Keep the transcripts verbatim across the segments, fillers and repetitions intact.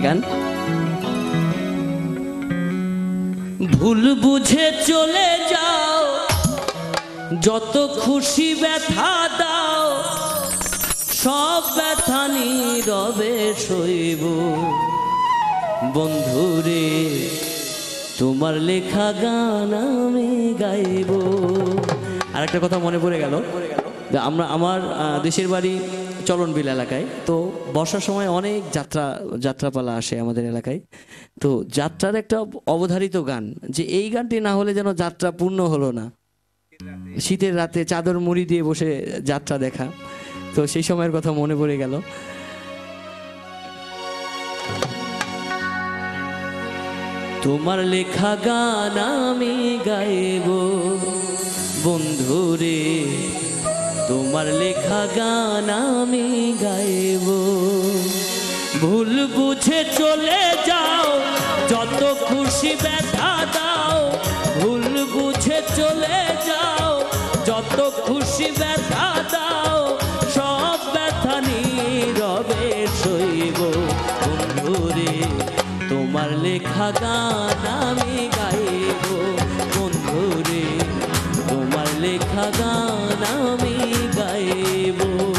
গান ভুল বুঝে চলে যাও, যত খুশি ব্যথা দাও, সব ব্যথা নীরবে সইব। বন্ধুরে তোমার লেখা গান আমি গাইব। আর একটা কথা মনে পড়ে গেল, আমরা আমার দেশের বাড়ি চলনবিল এলাকায়, তো বর্ষার সময় অনেক যাত্রা যাত্রাপালা আসে আমাদের এলাকায়। তো যাত্রার একটা অবধারিত গান, যে এই গানটি না হলে যেন যাত্রা পূর্ণ হলো না। শীতের রাতে চাদর মুড়ি দিয়ে বসে যাত্রা দেখা, তো সেই সময়ের কথা মনে পড়ে গেল। তোমার লেখা গান আমি গাইব বন্ধুরে, তোমার লেখা গান আমি গাইব। ভুল বুঝে চলে যাও, যত খুশি ব্যথা দাও, ভুল বুঝে চলে যাও, যত খুশি ব্যথা দাও, সব ব্যথা নীরবে সইব। বন্ধুরে তোমার লেখা গান আমি গাইব। বন্ধুরে তোমার লেখা গান আমি গাইব।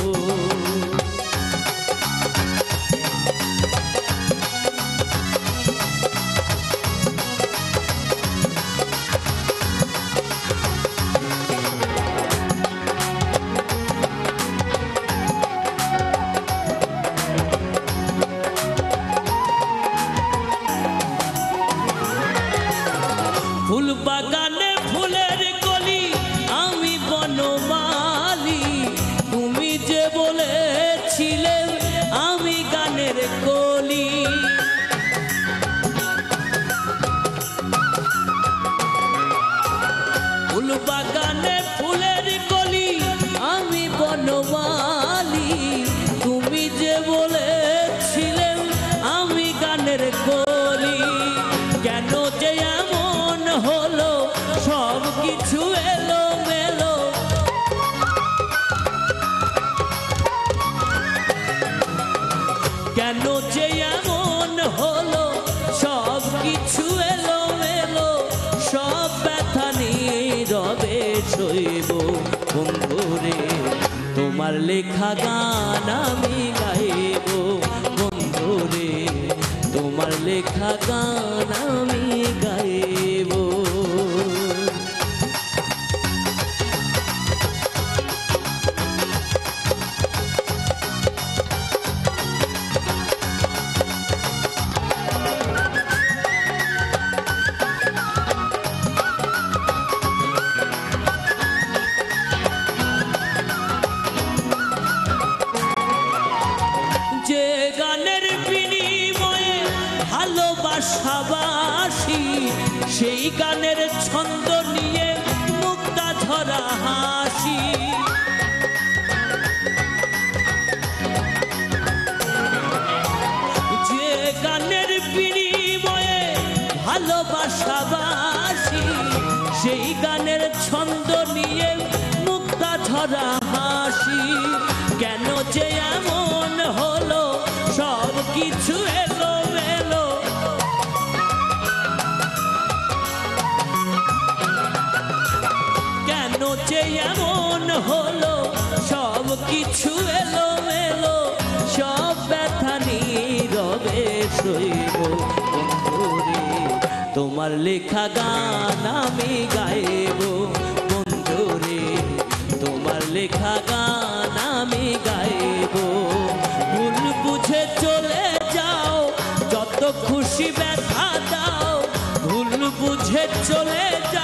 ফুল বাগানে ফুলের কলি, আমি বনমালী, তুমি যে বলেছিলে আমি গানের কলি। ফুল বাগানে ফুলের কলি, আমি বনমালী, তুমি যে বলেছিলে আমি গানের কলি। কেন যে এমন হলো, সব কিছু এলো মেলো, কেন যে এমন হলো, সব কিছু এলো মেলো, সব ব্যথা নীরবে সইব। বন্ধুরে তোমার লেখা গান আমি গাইব। বন্ধুরে তোমার লেখা গান আমি গাইব। যে গানের বিনিময়ে ভালোবাসাবাসি, সেই গানের ছন্দ নিয়ে মুক্তা ঝরা হাসি। যে গানের বিনিময়ে ভালোবাসাবাসি, সেই গানের ছন্দ নিয়ে মুক্তা ঝরা হাসি। কেন যে এমন হলো, সব কিছু এলো মেলো, কেন যে এমন হলো, সব কিছু এলো মেলো, সব ব্যথা নীরবে সইব। বন্ধুরে তোমার লেখা গান আমি গাইব। বন্ধুরে তোমার লেখা গান আমি গাইব। ভুল বুঝে চলে যাও, যত খুশি ব্যথা দাও, ভুল বুঝে চলে যাও,